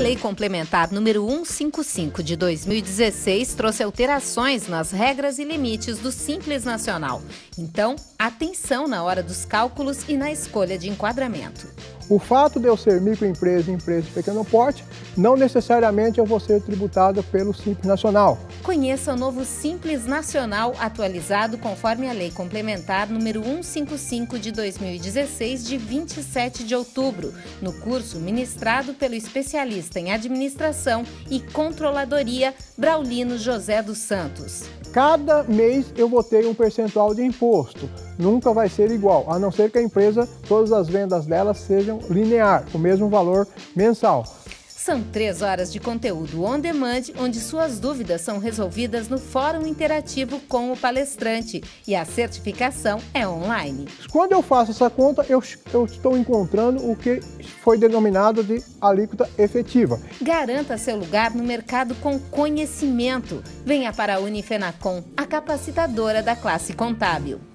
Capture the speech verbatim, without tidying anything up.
Lei Complementar número cento e cinquenta e cinco de dois mil e dezesseis trouxe alterações nas regras e limites do Simples Nacional. Então, atenção na hora dos cálculos e na escolha de enquadramento. O fato de eu ser microempresa e empresa de pequeno porte, não necessariamente eu vou ser tributado pelo Simples Nacional. Conheça o novo Simples Nacional atualizado conforme a Lei Complementar número cento e cinquenta e cinco de dois mil e dezesseis, de vinte e sete de outubro, no curso ministrado pelo especialista em Administração e Controladoria Braulino José dos Santos. Cada mês eu vou ter um percentual de imposto. Nunca vai ser igual, a não ser que a empresa, todas as vendas dela sejam linear, o mesmo valor mensal. São três horas de conteúdo on demand, onde suas dúvidas são resolvidas no fórum interativo com o palestrante e a certificação é online. Quando eu faço essa conta, eu, eu estou encontrando o que foi denominado de alíquota efetiva. Garanta seu lugar no mercado com conhecimento. Venha para a Unifenacom, a capacitadora da classe contábil.